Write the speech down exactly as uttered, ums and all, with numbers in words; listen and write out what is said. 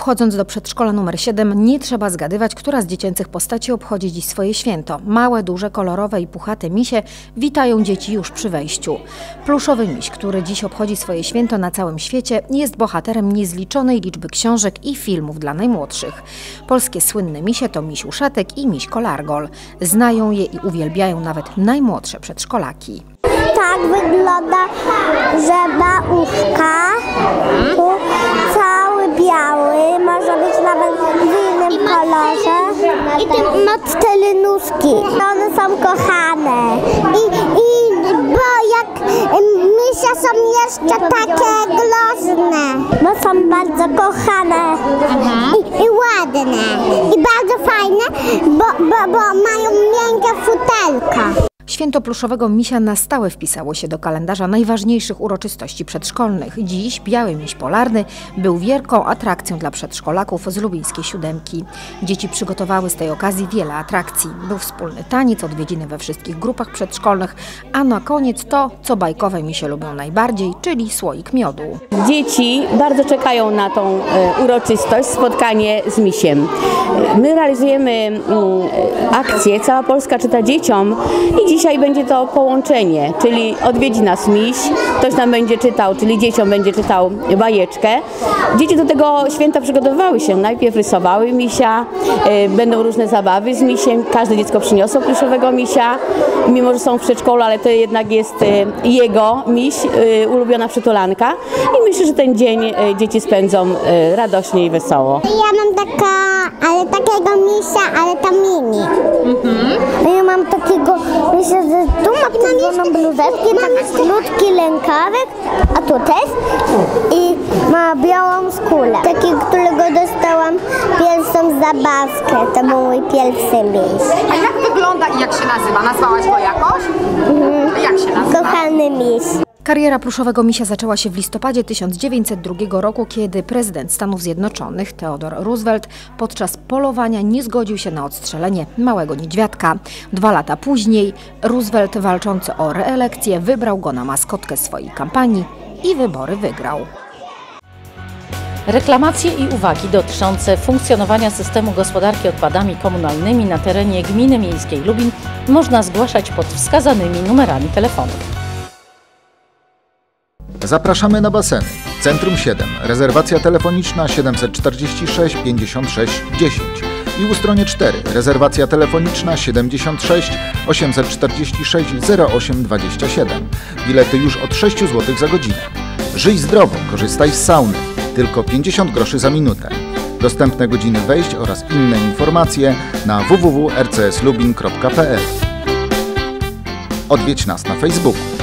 Wchodząc do przedszkola numer siedem, nie trzeba zgadywać, która z dziecięcych postaci obchodzi dziś swoje święto. Małe, duże, kolorowe i puchate misie witają dzieci już przy wejściu. Pluszowy miś, który dziś obchodzi swoje święto na całym świecie, jest bohaterem niezliczonej liczby książek i filmów dla najmłodszych. Polskie słynne misie to miś Uszatek i miś Kolargol. Znają je i uwielbiają nawet najmłodsze przedszkolaki. Tak wygląda, że ma uszka, tu cały biały, może być nawet w innym kolorze. I ma cztery nóżki, one są kochane. I, i bo jak misie są jeszcze takie groźne, bo są bardzo kochane i, i ładne. I bardzo fajne, bo, bo, bo mają miękkie futerka. Święto pluszowego misia na stałe wpisało się do kalendarza najważniejszych uroczystości przedszkolnych. Dziś biały miś polarny był wielką atrakcją dla przedszkolaków z lubińskiej siódemki. Dzieci przygotowały z tej okazji wiele atrakcji. Był wspólny taniec, odwiedziny we wszystkich grupach przedszkolnych, a na koniec to, co bajkowe misie lubią najbardziej, czyli słoik miodu. Dzieci bardzo czekają na tą uroczystość, spotkanie z misiem. My realizujemy akcję Cała Polska czyta dzieciom i dzisiaj będzie to połączenie, czyli odwiedzi nas miś, ktoś nam będzie czytał, czyli dzieciom będzie czytał bajeczkę. Dzieci do tego święta przygotowywały się, najpierw rysowały misia, y, będą różne zabawy z misiem, każde dziecko przyniosło pluszowego misia, mimo że są w przedszkolu, ale to jednak jest y, jego miś, y, ulubiona przytulanka i myślę, że ten dzień y, dzieci spędzą y, radośnie i wesoło. Ja mam taka, ale takiego misia, ale to mini. Mhm. Ja mam takiego, myślę, że tu ma czerwoną bluzeczkę, tak krótki rękawek, a tu też i ma białą skórę. Takiego, którego dostałam pierwszą zabawkę, to był mój pierwszy miś. A jak wygląda i jak się nazywa? Nazwałaś go jakoś? Mhm. A jak się nazywa? Kochany miś. Kariera pluszowego misia zaczęła się w listopadzie tysiąc dziewięćset drugiego roku, kiedy prezydent Stanów Zjednoczonych Theodore Roosevelt podczas polowania nie zgodził się na odstrzelenie małego niedźwiadka. Dwa lata później Roosevelt, walczący o reelekcję, wybrał go na maskotkę swojej kampanii i wybory wygrał. Reklamacje i uwagi dotyczące funkcjonowania systemu gospodarki odpadami komunalnymi na terenie Gminy Miejskiej Lubin można zgłaszać pod wskazanymi numerami telefonów. Zapraszamy na baseny. Centrum siedem. Rezerwacja telefoniczna siedemset czterdzieści sześć pięćdziesiąt sześć dziesięć. I u stronie cztery. Rezerwacja telefoniczna siedemdziesiąt sześć osiemset czterdzieści sześć zero osiem dwadzieścia siedem. Bilety już od sześć złotych za godzinę. Żyj zdrowo, korzystaj z sauny. Tylko pięćdziesiąt groszy za minutę. Dostępne godziny wejść oraz inne informacje na w w w kropka r c s lubin kropka p l. Odwiedź nas na Facebooku.